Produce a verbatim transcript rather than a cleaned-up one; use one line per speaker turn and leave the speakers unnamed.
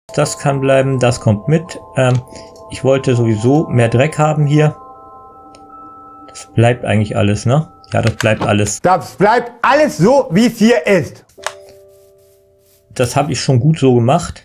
Das kann bleiben, das kommt mit. Ähm, ich wollte sowieso mehr Dreck haben hier. Das bleibt eigentlich alles, ne? Ja, das bleibt alles.
Das bleibt alles so, wie es hier ist.
Das habe ich schon gut so gemacht.